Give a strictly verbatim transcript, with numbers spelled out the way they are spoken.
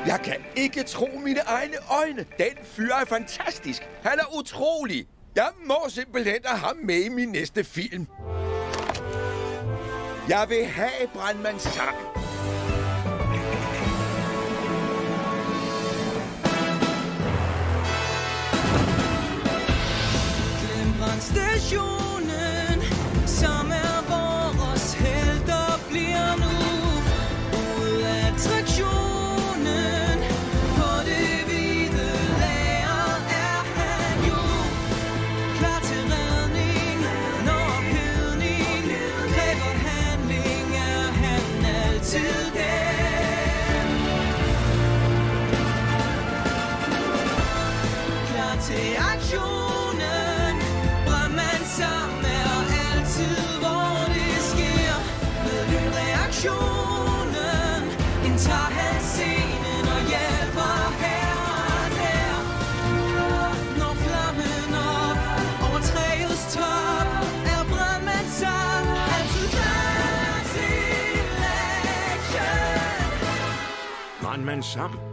Jeg kan ikke tro mine egne øjne. Den fyr er fantastisk. Han er utrolig. Jeg må simpelthen have ham med i min næste film. Jeg vil have Brandmand Sam. Stationen, som er vores helter, bliver nu hovedattraktionen. På det hvide lager er han jo klar til redning. Når ophedning kræver handling, er han altid den. Klar til aktion. Sam er altid, hvor det sker. Med lynreaktionen indtager han scenen og hjælper her og der. Når flammen op over træets top, er Brandmand Sam altid klar til action. Brandmand Sam